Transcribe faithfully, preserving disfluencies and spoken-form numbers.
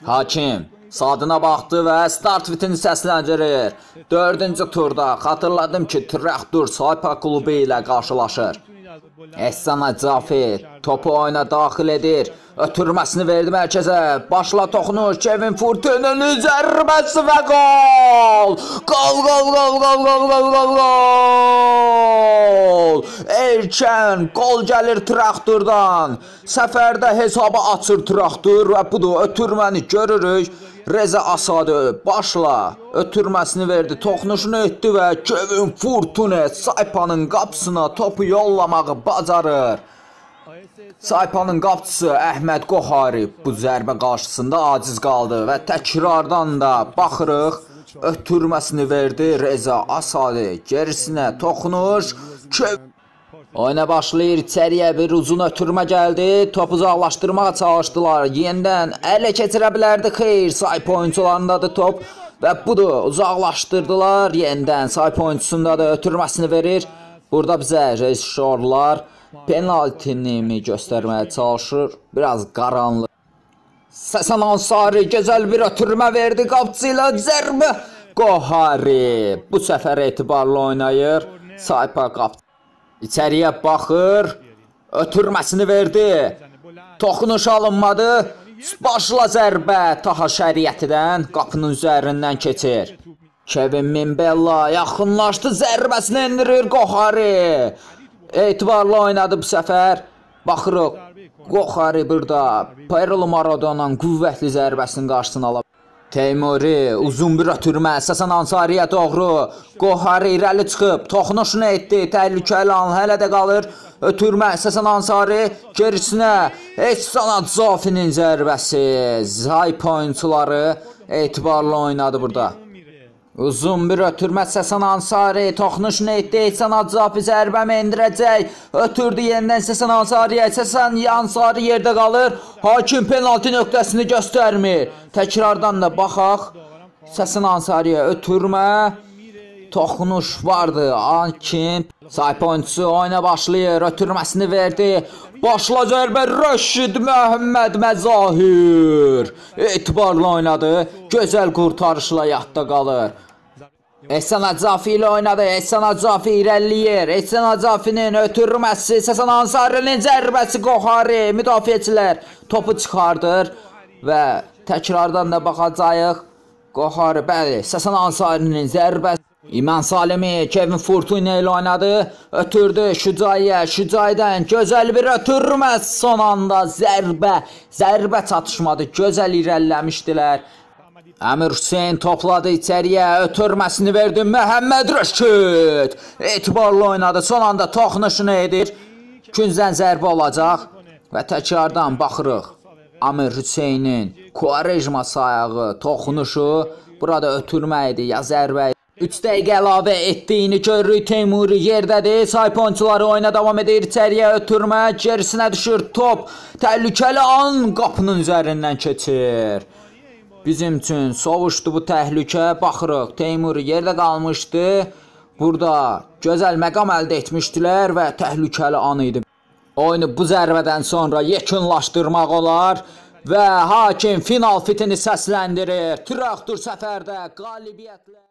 Hakim saatına baxdı və start fitini səsləndirir. Dördüncü turda xatırladım ki, Traktor Saypa klubu ilə qarşılaşır. Ehsan Acafi topu oyuna daxil edir. Ötürməsini verdi mərkəzə. Başla toxunuş. Kevin Fortuna'nın zərbəsi və gol! Gol, gol, gol, gol, gol, gol, gol, gol! Erkən gol gəlir Traktordan. Səfərdə hesabı açır Traktor və budur ötürməni görürük. Reza Asadı başla ötürməsini verdi, toxunuşunu etdi və Kevin Fortuna Saypanın qapısına topu yollamağı bacarır. Saypanın qapıçısı Əhməd Qohari bu zərbə qarşısında aciz qaldı və təkrardan da baxırıq. Ötürməsini verdi Reza Asadı, gerisinə toxunuş. Kevin oyuna başlayır, içəriyə bir uzun ötürmə gəldi, topu uzaqlaşdırmağa çalışdılar, yenidən ələ keçirə bilərdi, xeyr, Saypa oyuncularındadır top və budur, uzaqlaşdırdılar, yenidən Saypa oyuncusundadır, ötürməsini verir, burada bizə rejissorlar penaltini göstərməyə çalışır, biraz qaranlıq. Səsən Ansari gözəl bir ötürmə verdi, qapçı ilə zərbə, Qohari bu səfər etibarlı oynayır, Saypa qapçı. İçəriyə baxır, ötürməsini verdi, toxunuş alınmadı, başla zərbə Taha Şəriyyətidən qapının üzərindən keçir. Kevin Minbella yaxınlaşdı, zərbəsini endirir Qohari. Etibarlı oynadı bu səfər, baxırıq, Qohari burada Perlo Maradona'nın qüvvətli zərbəsinin qarşısını alıb. Teymuri uzun bir ötürmə, Səsən Ansariyə doğru, Qohari irəli çıxıb, toxunuşunu etdi, təhlükəli an hələ də qalır, ötürmə, Səsən Ansari gerisinə, Ehsan Acafi'nin zərbəsi, Saypa oyuncuları etibarlı oynadı burada. Uzun bir ötürmə, Səsən Ansari toxunuşunu etdi, Ehsan Acafi zərbəmi endirəcək, ötürdü yenidən Səsən Ansariyə, Səsən Ansari yerdə qalır, hakim penalti nöqtəsini göstərmir. Təkrardan da baxaq, Səsən Ansariyə ötürmə, toxunuş vardı, hakim, Saypa oyuncusu oyuna başlayır, ötürməsini verdi, başla zərbə Rəşid Məhəmməd Məzahir, etibarlı oynadı, gözəl qurtarışla yadda qalır. Ehsan Acafi ilə oynadı, Ehsan Acafi irəliləyir, Ehsan Acafinin ötürməsi, Səsən Ansarinin zərbəsi Qohari, müdafiəçilər topu çıxardır və təkrardan da baxacağıq, Qohari, bəli, Səsən Ansarinin zərbəsi. İman Salimi Kevin Fortuna ilə oynadı, ötürdü Şücaiyə, Şücaidən gözəl bir ötürmə, son anda zərbə, zərbə çatışmadı, gözəl irəliləmişdilər. Əmir Hüseyin topladı içəriyə, ötürməsini verdi Məhəmməd Rəşid, etibarlı oynadı, son anda toxunuşunu edir, küncdən zərbə olacaq və təkrardan baxırıq. Əmir Hüseynin Quaresma sayağı, toxunuşu, burada ötürmə idi, ya zərbə idi. üç dəqiqə əlavə etdiyini görürük, Teymuri yerdədir, Saypa oyuncuları oyuna davam edir, içəriyə ötürmə, gerisinə düşür top, təhlükəli an qapının üzərindən keçir. Bizim üçün sovuşdu bu təhlükə, baxırıq, Teymuri yerdə qalmışdı, burada gözəl məqam əldə etmişdilər və təhlükəli an idi. Oyunu bu zərbədən sonra yekunlaşdırmaq olar və hakim final fitini səsləndirir, Traktor səfərdə qalibiyyətlə.